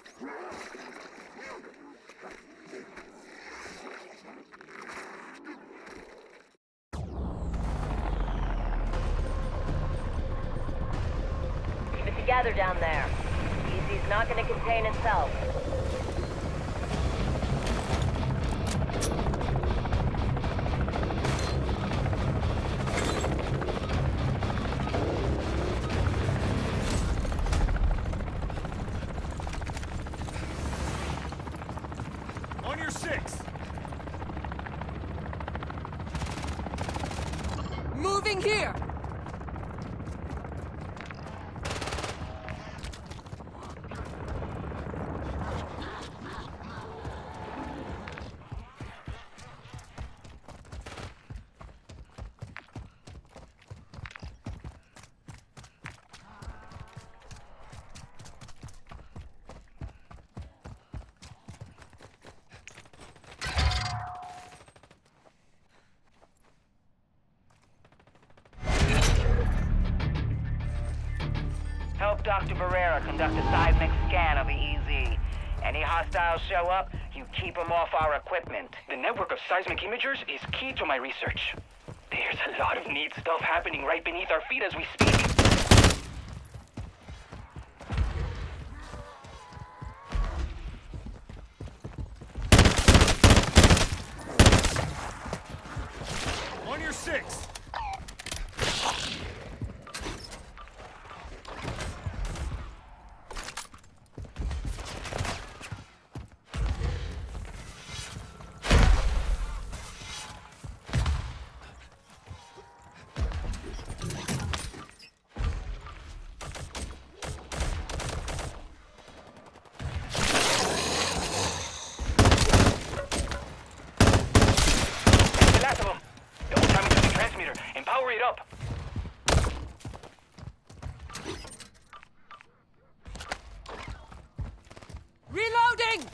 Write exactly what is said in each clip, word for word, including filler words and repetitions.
Keep it together down there. Easy's not gonna contain itself. On your six! Moving here! Help Doctor Barrera conduct a seismic scan of the E Z. Any hostiles show up, you keep them off our equipment. The network of seismic imagers is key to my research. There's a lot of neat stuff happening right beneath our feet as we speak. On your six! The last of them. The old timing to the transmitter and power it up. Reloading!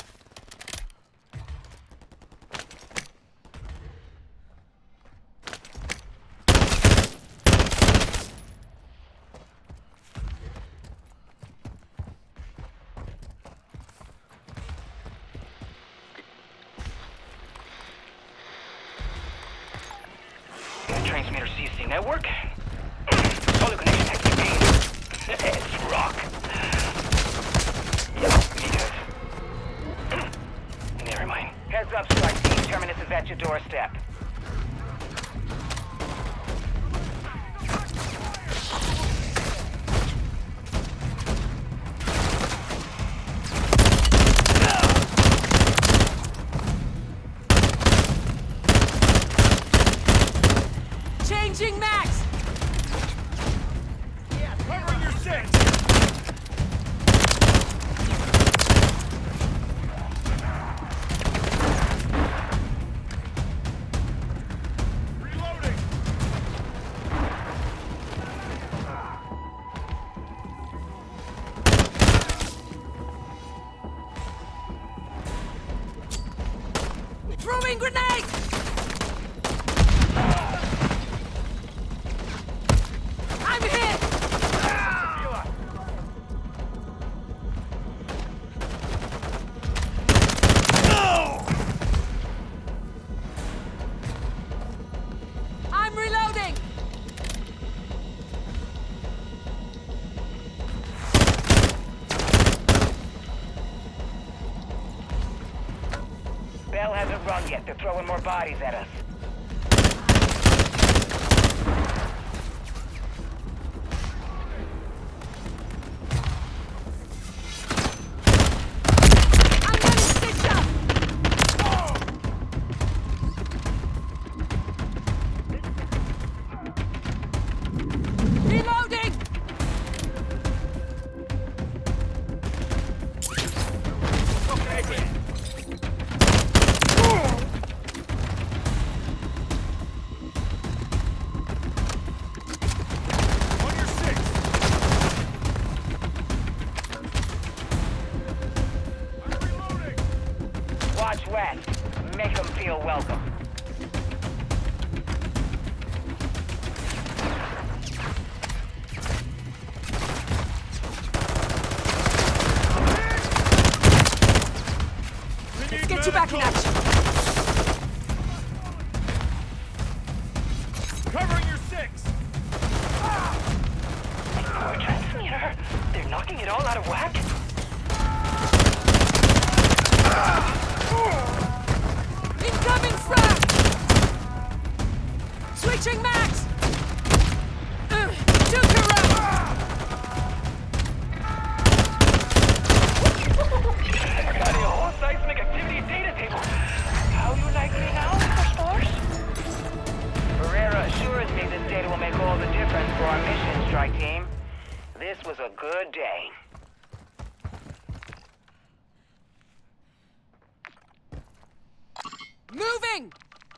Transmitter C C network. Solid connection activated. It's rock. Yeah, me too. Never mind. Heads up, strike team. Terminus is at your doorstep. Changing max! Covering your six! Reloading! Throwing grenade! I'm hit! I'm reloading! Bell hasn't run yet. They're throwing more bodies at us. I'm getting stitched up! Reloading! On your six! I'm reloading! Watch west. Make them feel welcome. want you back in action. Covering your six! Our transmitter. They're knocking it all out of whack. Incoming frag! Switching max! Uh, Duke around! Got a whole seismic activity data table. How you like me now, Mister Spores? Barrera assures me this data will make all the difference for our mission, strike team. This was a good day. Moving!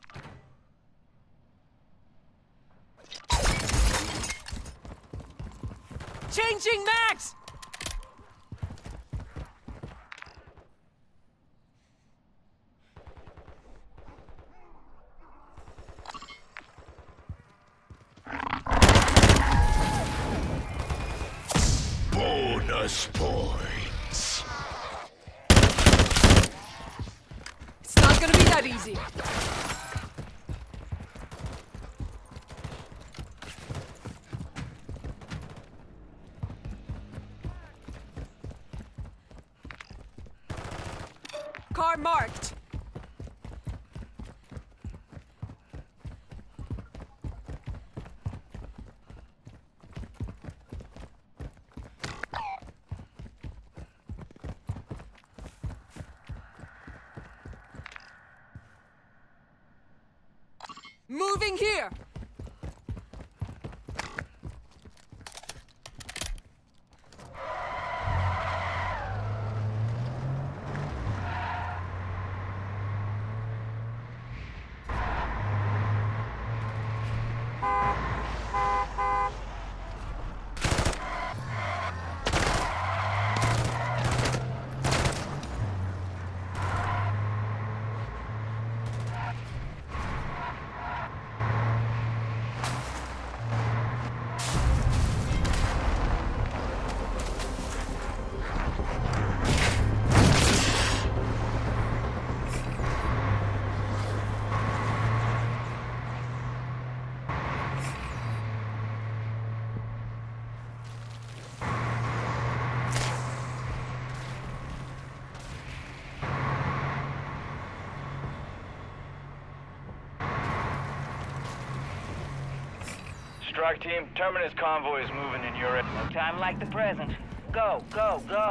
Changing max! Bonus points. It's not gonna be that easy. Car marked. Moving here. Strike team, Terminus convoy is moving in your area. No time like the present. Go, go, go.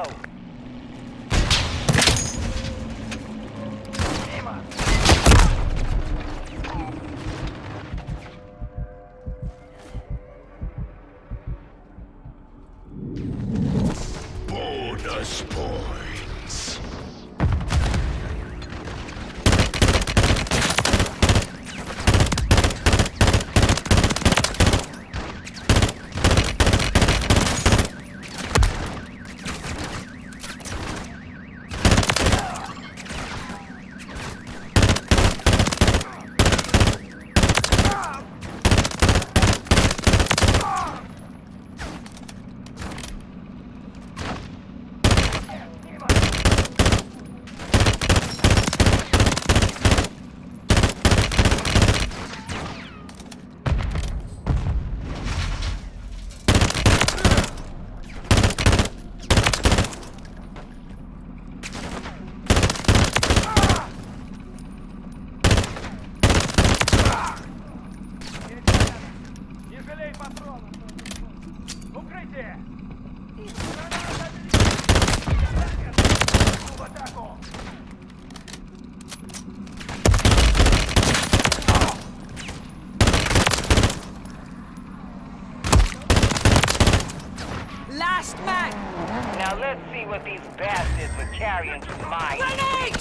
Bonus points. Last man! Now let's see what these bastards are carrying to mine. Grenade!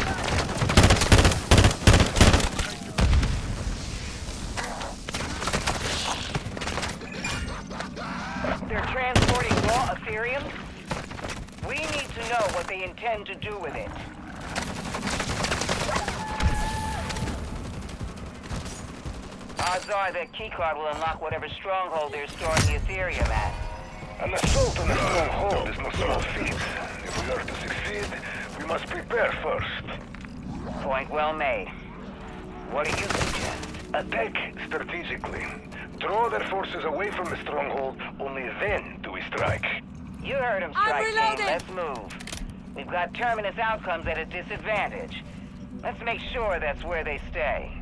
They're transporting raw Ethereum? We need to know what they intend to do with it. Odds are that keycard will unlock whatever stronghold they're storing the Ethereum at. An assault on a stronghold is no small feat. If we are to succeed, we must prepare first. Point well made. What do you suggest? Attack strategically. Draw their forces away from the stronghold, only then do we strike. You heard him, I'm Strike Team. reloading. Let's move. We've got Terminus outcomes at a disadvantage. Let's make sure that's where they stay.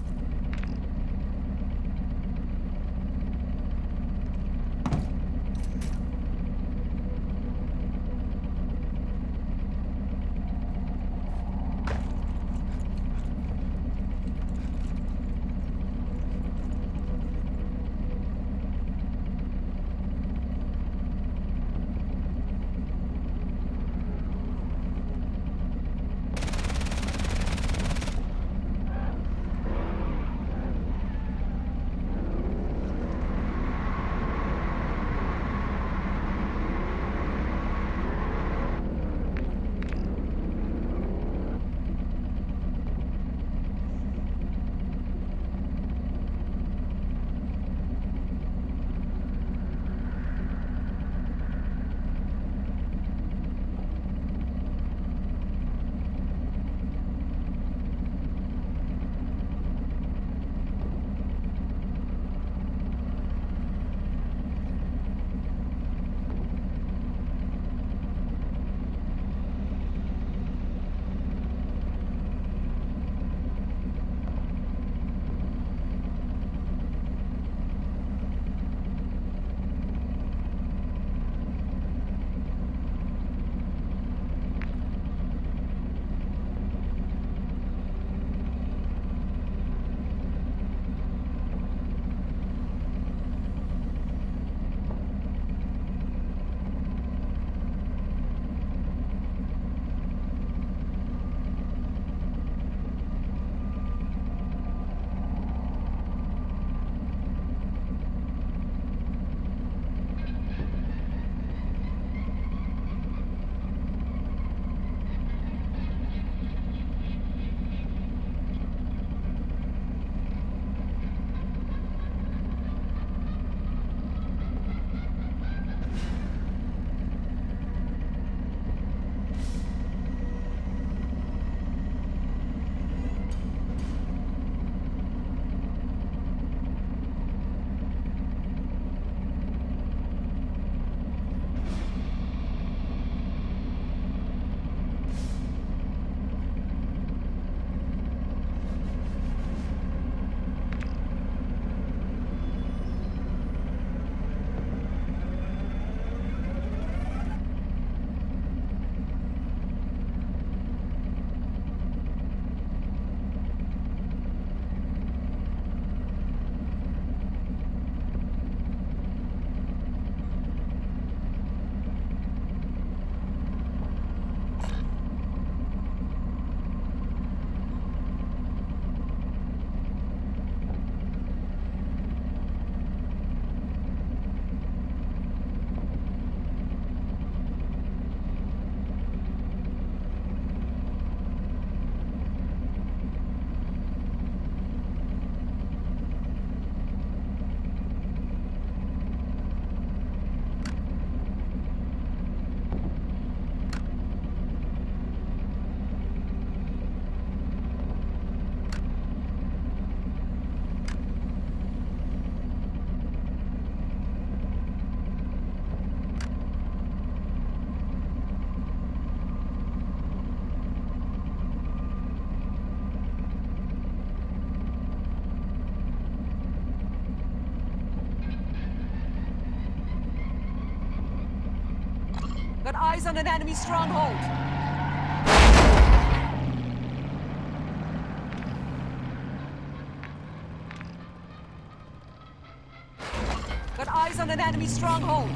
Got eyes on an enemy stronghold. Got eyes on an enemy stronghold.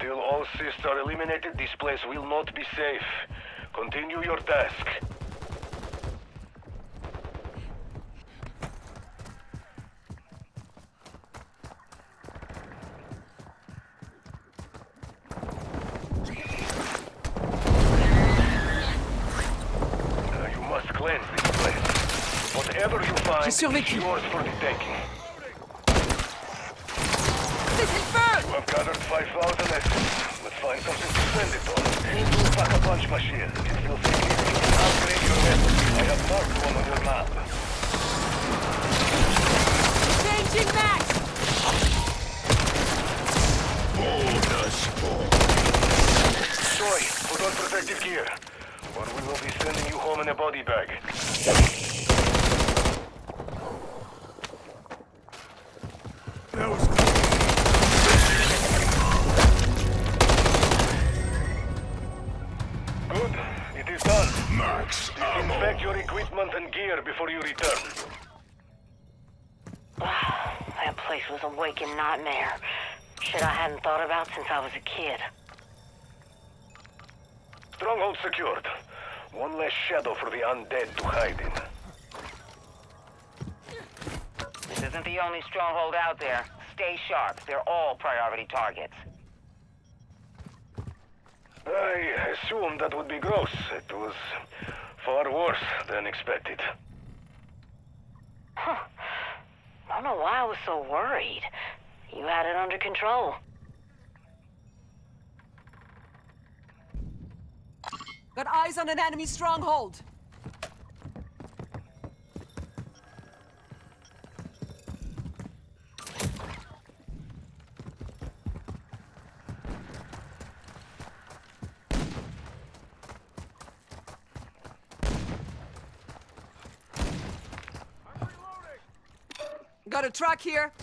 Until all cysts are eliminated, this place will not be safe. Continue your task. Uh, you must cleanse this place. Whatever you find is yours for the taking. You have gathered five thousand essence. Let's find something to spend it on. Pack a punch machine. It will significantly upgrade your method. I have marked one on your map. Changing max! Joy, put on protective gear, or we will be sending you home in a body bag. That was cool. Good. It is done. Max ammo. Inspect your equipment and gear before you return. That place was a waking nightmare. Shit I hadn't thought about since I was a kid. Stronghold secured. One less shadow for the undead to hide in. This isn't the only stronghold out there. Stay sharp. They're all priority targets. I assumed that would be gross. It was far worse than expected. Huh. I don't know why I was so worried. You had it under control. Got eyes on an enemy stronghold. Got a truck here.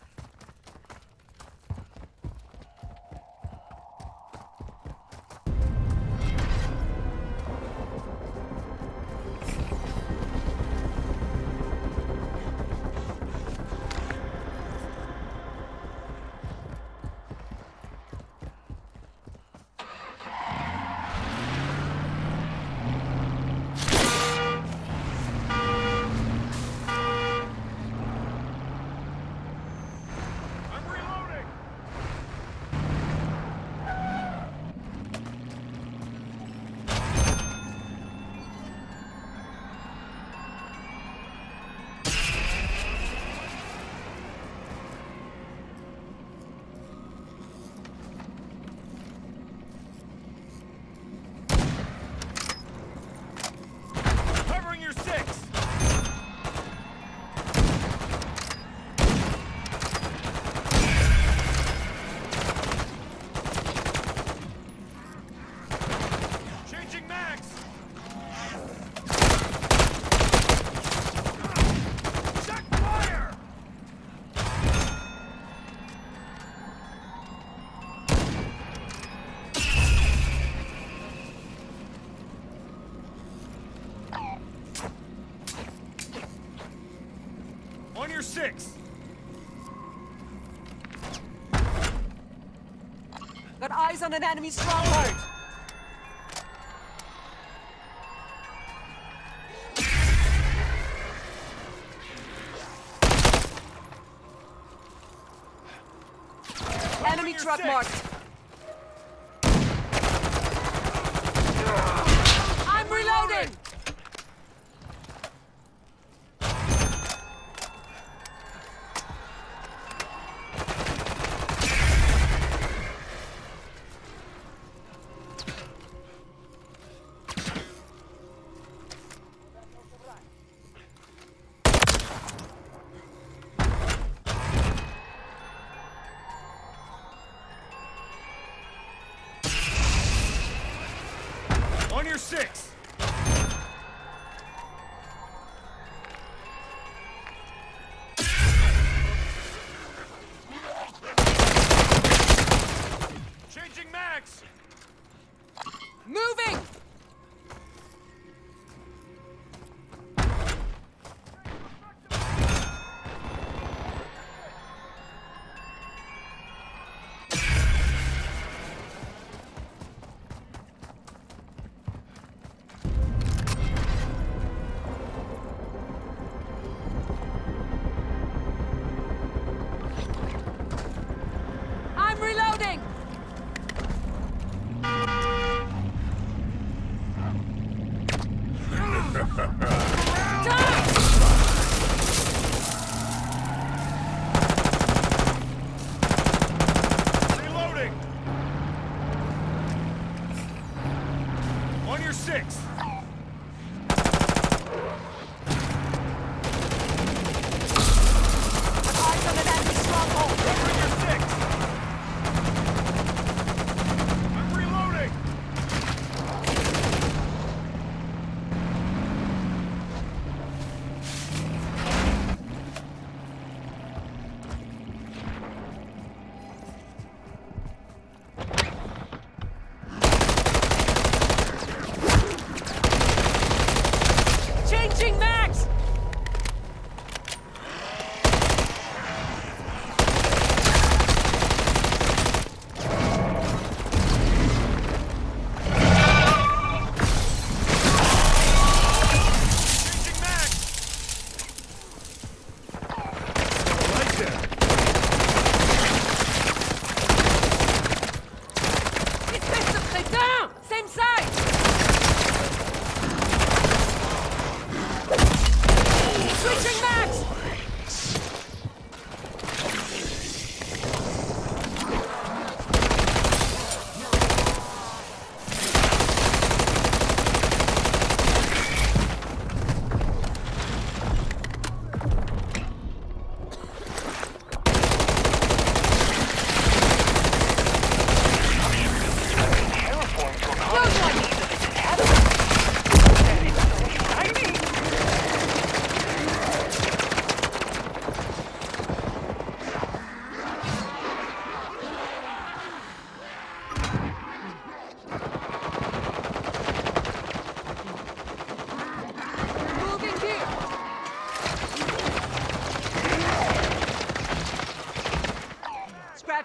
On your six. Got eyes on an enemy stronghold. Enemy truck marked. I'm reloading! On your six. Changing max. Moving!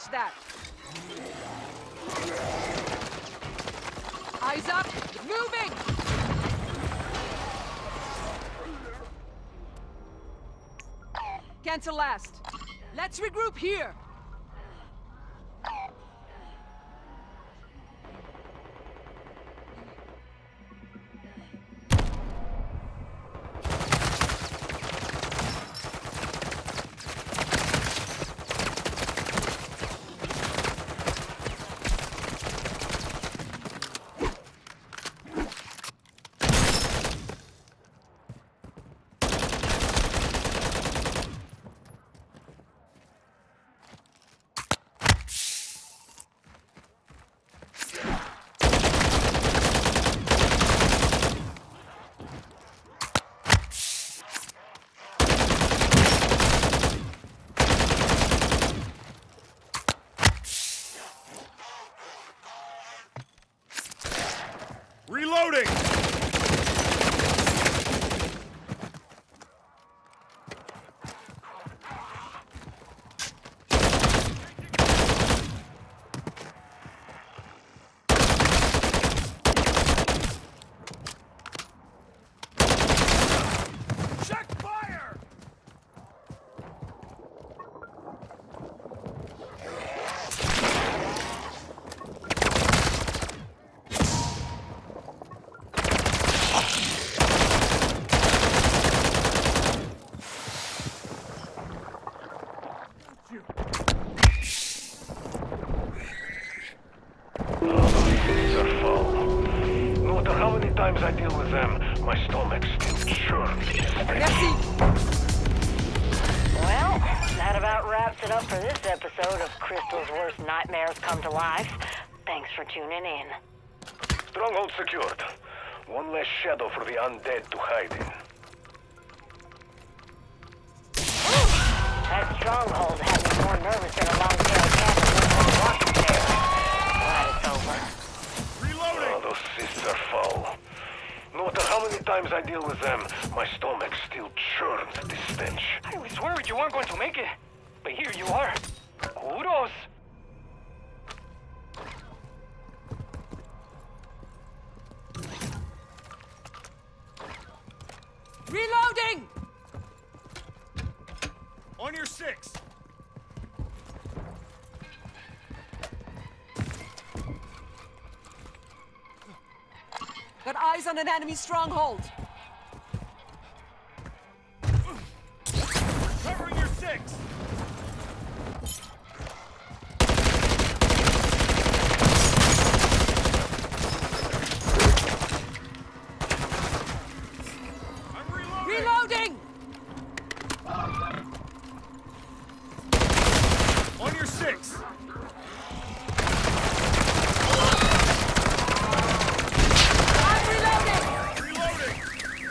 Watch that. Eyes up. Moving. Cancel last. Let's regroup here. Reloading! Check fire! Times I deal with them, my stomach still churns. Merci. Well, that about wraps it up for this episode of Crystal's Worst Nightmares Come to Life. Thanks for tuning in. Stronghold secured. One less shadow for the undead to hide in. That stronghold had me more nervous than a long-tailed cat in a rocking chair. Glad it's over. Reloading! Oh, those cysts are foul. No matter how many times I deal with them, my stomach still churns at this stench. I was worried you weren't going to make it, but here you are. Kudos. Reloading! On your six! Got eyes on an enemy stronghold. Covering your six! I'm reloading! Reloading! On your six! I'm reloading! Reloading!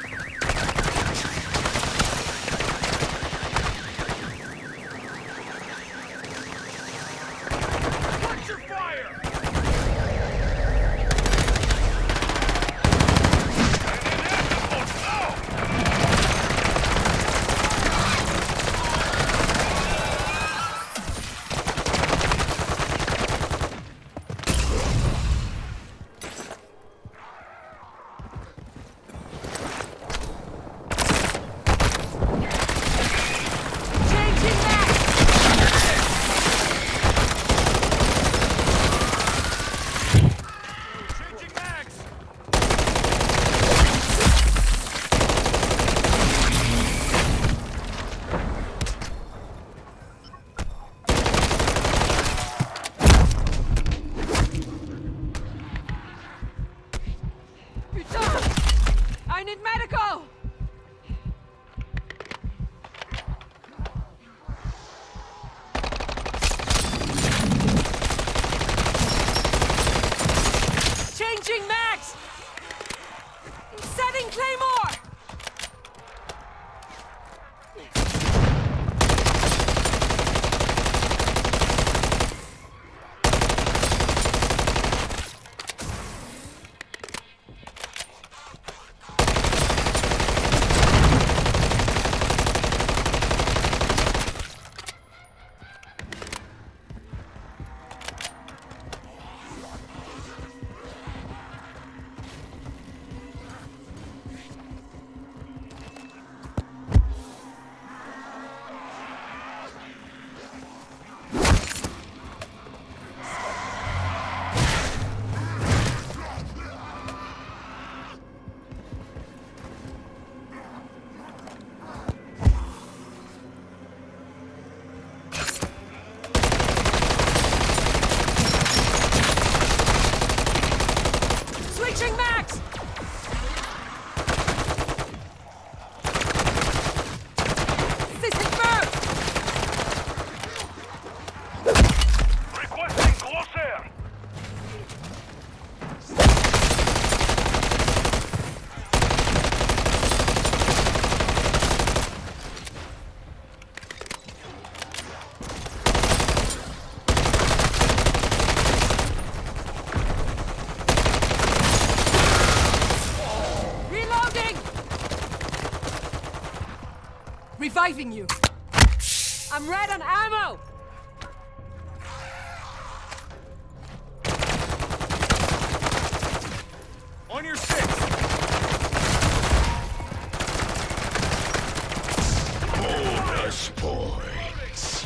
Watch your fire! Changing back! Changing mags! Putain! I need medical! Changing max! Setting Claymore! Reviving you. I'm red on ammo! On your six! Bonus points.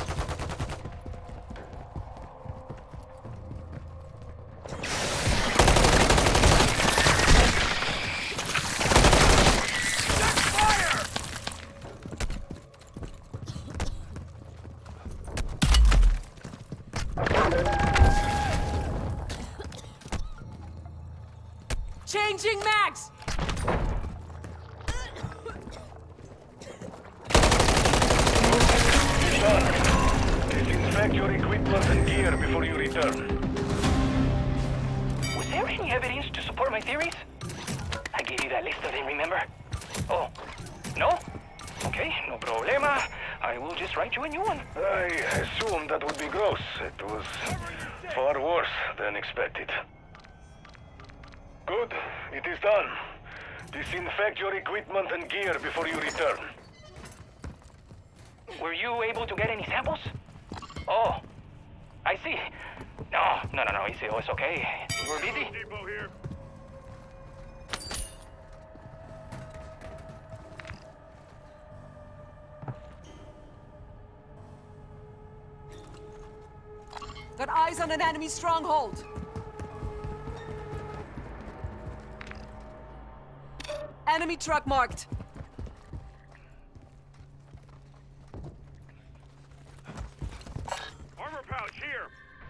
Changing mags! Disinfect your equipment and gear before you return. Was there any evidence to support my theories? I gave you that list of them, remember? Oh, no? Okay, no problema. I will just write you a new one. I assumed that would be gross. It was far worse than expected. Good. It is done. Disinfect your equipment and gear before you return. Were you able to get any samples? Oh, I see. No, no, no, no, it's, it's okay. You were busy. Depot here. Got eyes on an enemy stronghold. Enemy truck marked. Armor pouch here.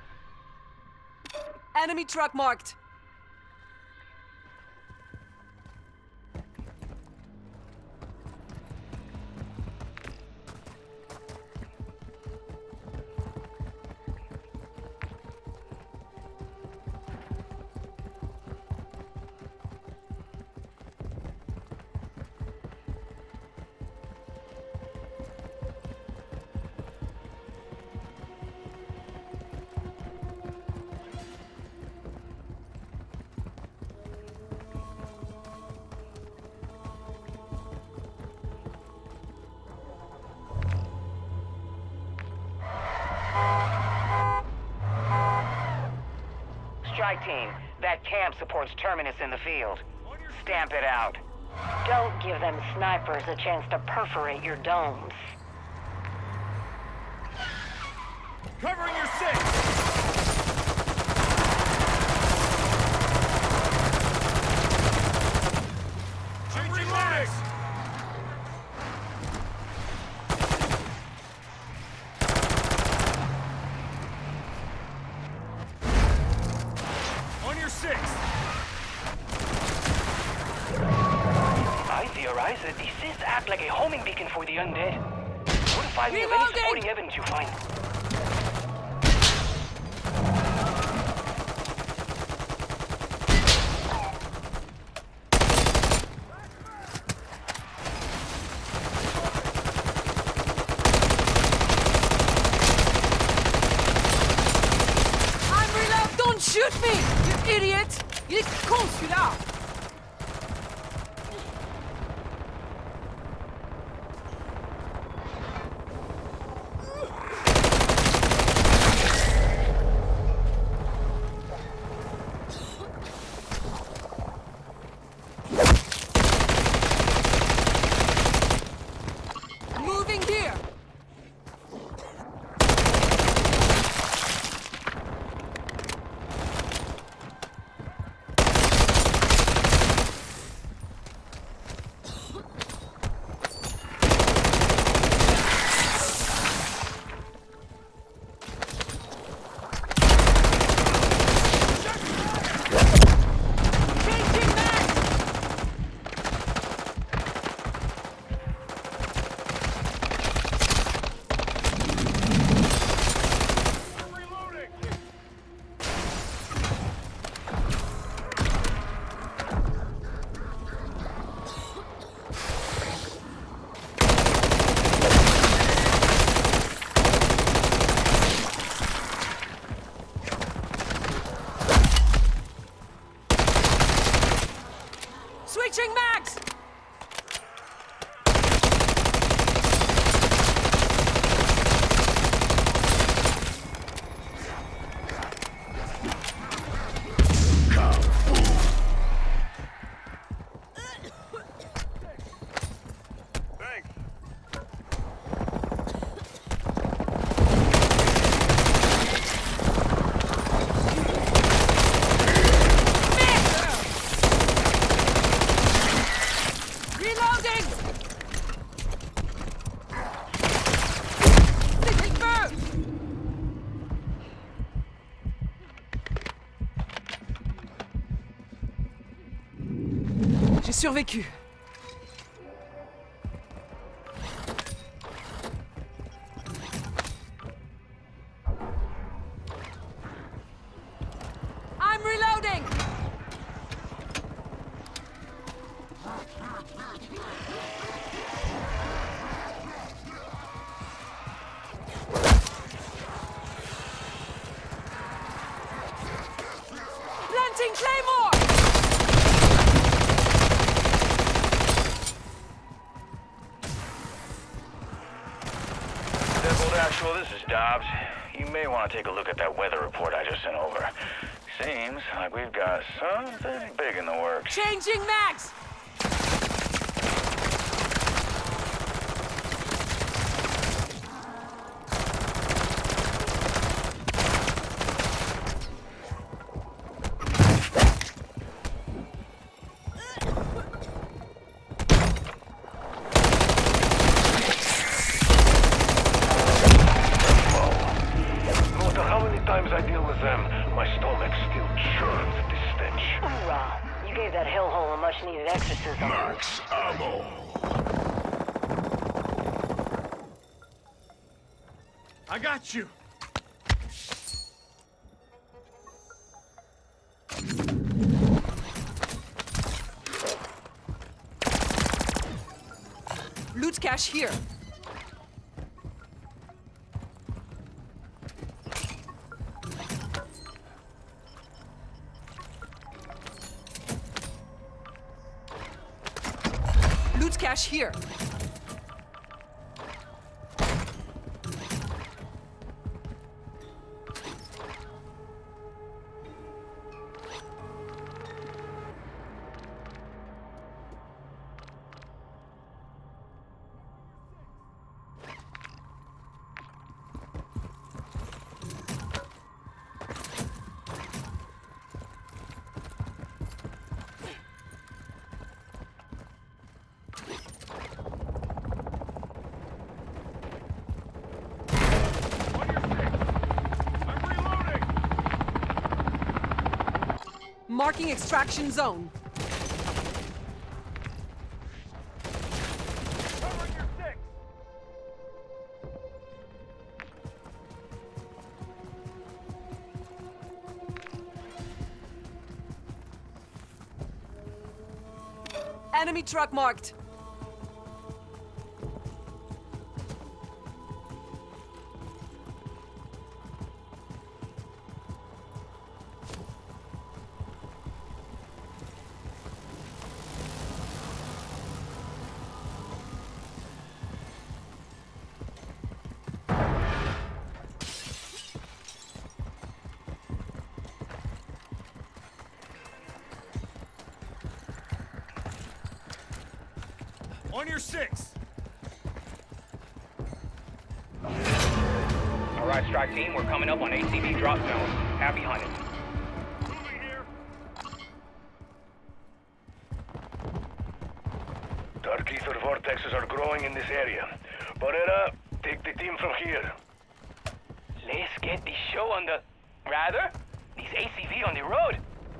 Enemy truck marked. Strike team, that camp supports Terminus in the field. Stamp it out. Don't give them snipers a chance to perforate your domes. Covering your six! Changing legs! On your six! I theorize that these Sith act like a homing beacon for the undead. Notify me of any Reloading! supporting evidence you find. I'm reload! Don't shoot me! You idiot! Il est con celui-là! Moving here! survécu. I'm reloading! Planting Claymore! Deadbolt Actual, this is Dobbs. You may want to take a look at that weather report I just sent over. Seems like we've got something big in the works. Changing mags! No matter how many times I deal with them, my stomach still churns at this stench. Hoorah! You gave that hellhole a much-needed exorcism. Max ammo. I got you. Loot cache here. Loot cache here. Marking extraction zone. Covering your six. Enemy truck marked. On your six. All right, strike team, we're coming up on A T V drop zone. Happy hunting. Moving here. Dark ether vortexes are growing in this area. Barrera, take the team from here. Let's get the show on the... Rather, these A C V on the road.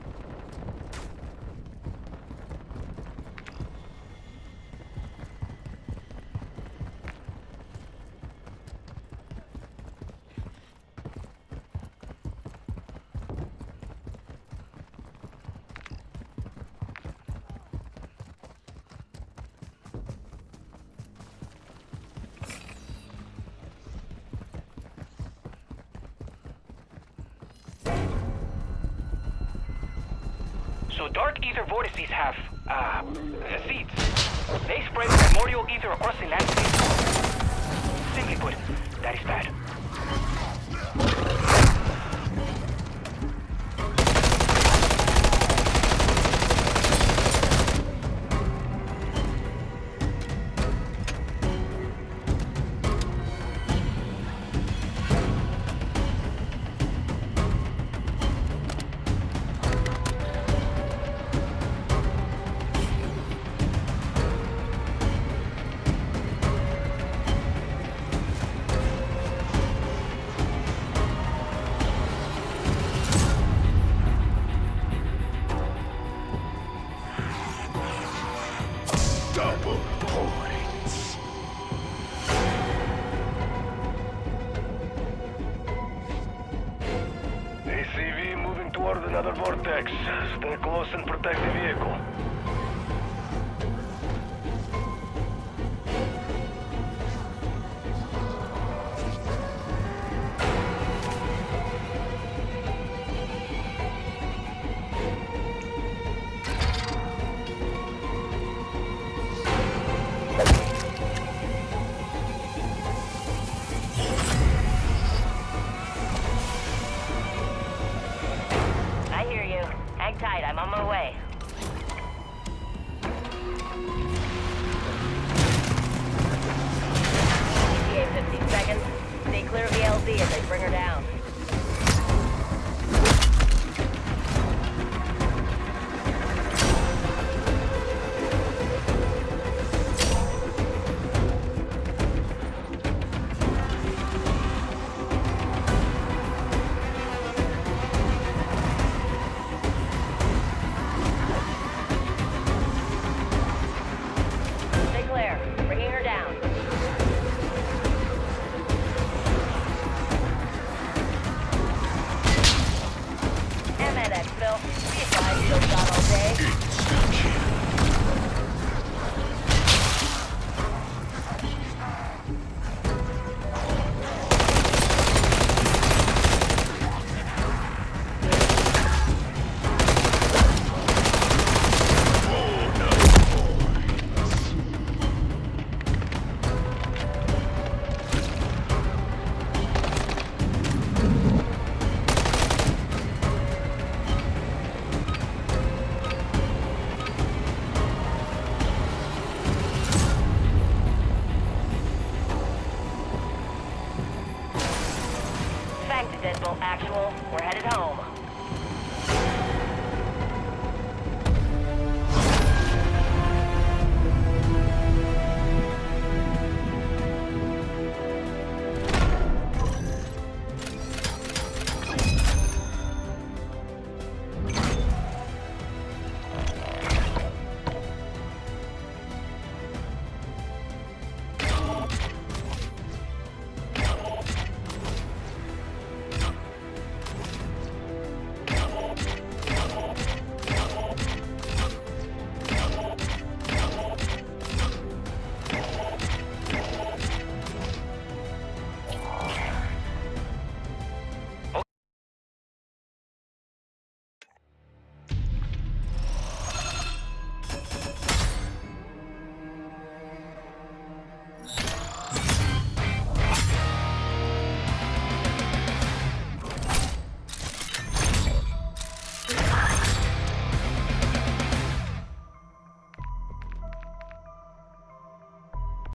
So dark ether vortices have, uh, seeds. They spread primordial ether across the landscape. Simply put, that is bad. us and protect the vehicle. I hear you. Hang tight, I'm on my way. E T A fifteen seconds. Stay clear of the L Z as they bring her down. Stay clear. Bringing her down. And that exfil. Be advised, still shot all day. Thanks, Deadbolt Actual. We're headed home.